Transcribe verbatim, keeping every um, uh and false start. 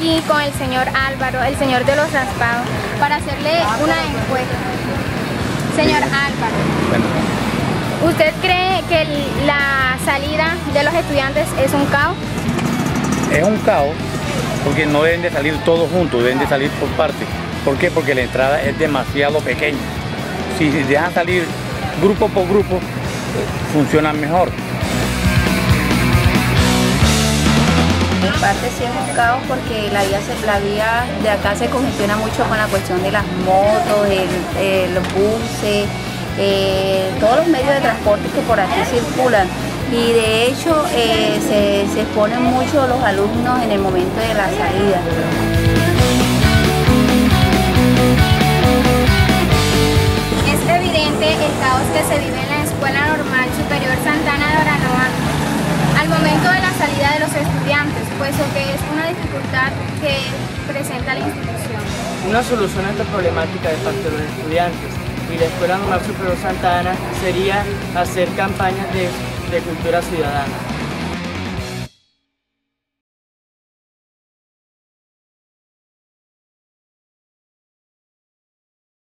aquí con el señor Álvaro, el señor de los raspados, para hacerle una encuesta. Señor Álvaro, ¿usted cree que la salida de los estudiantes es un caos? Es un caos porque no deben de salir todos juntos, deben de salir por partes. ¿Por qué? Porque la entrada es demasiado pequeña. Si dejan salir grupo por grupo, funcionan mejor. En parte sí es un caos porque la vía, se, la vía de acá se congestiona mucho con la cuestión de las motos, el, el, los buses, eh, todos los medios de transporte que por aquí circulan. Y de hecho eh, se, se exponen mucho los alumnos en el momento de la salida. Es evidente el caos que se vive en la Escuela Normal Superior Santana de Aranoa al momento de la salida de los estudiantes, puesto que es una dificultad que presenta la institución. Una solución a esta problemática de parte de los estudiantes y la Escuela Normal Superior Santa Ana sería hacer campañas de, de cultura ciudadana.